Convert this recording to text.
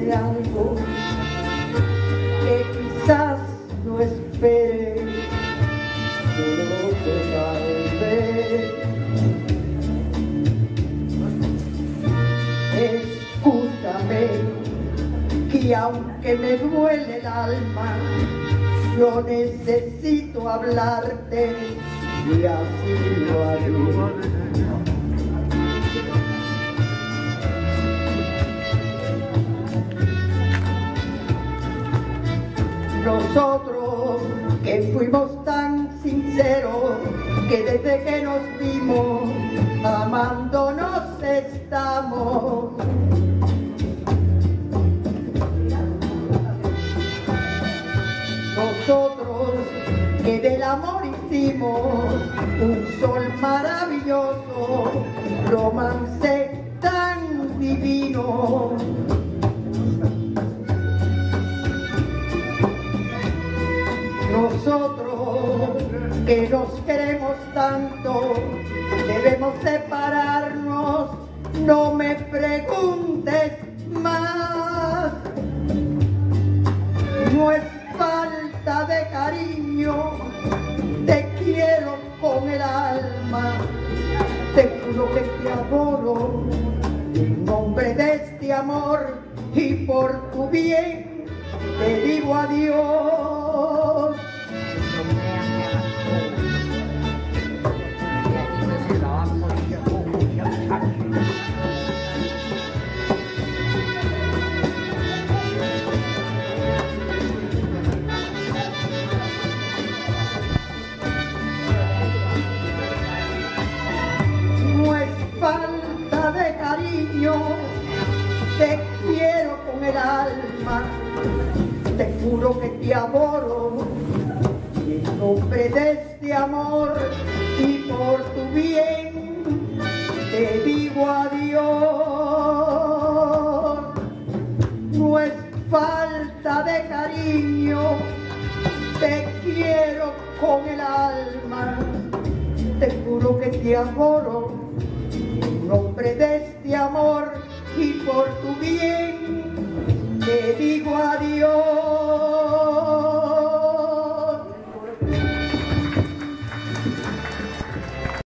de algo que quizás no espere, solo que tal vez. Escúchame, que aunque me duele el alma, yo necesito hablarte y así lo haré. Nosotros que fuimos tan sinceros, que desde que nos vimos, amándonos estamos. Nosotros que del amor hicimos un sol maravilloso, romance tan divino. Nosotros que nos queremos tanto, debemos separarnos, no me preguntes más. No es falta de cariño, te quiero con el alma, te juro que te adoro, en nombre de este amor y por tu bien te digo adiós. No es falta de cariño, te quiero con el alma, te juro que te adoro, y en nombre de este amor y por tu bien te digo adiós. No es falta de cariño, te quiero con el alma, te juro que te adoro, en nombre de este amor y por tu bien